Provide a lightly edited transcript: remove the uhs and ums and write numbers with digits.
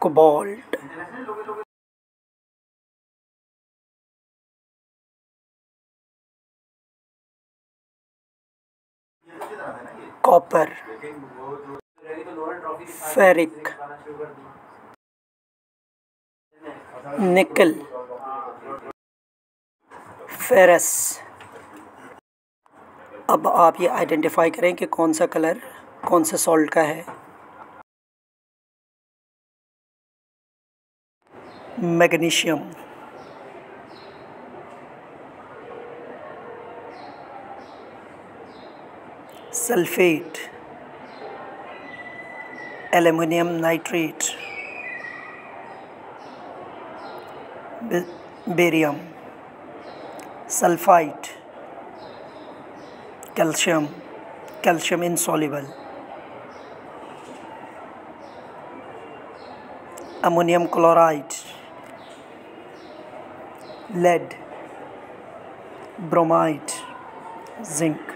Cobalt, copper, ferric, nickel, ferrous. अब आप ये आइडेंटिफाई करें कि कौन सा कलर कौन से सॉल्ट का है। Magnesium, sulphate, aluminium nitrate, barium, sulphide, calcium, calcium insoluble, ammonium chloride, lead, bromide, zinc.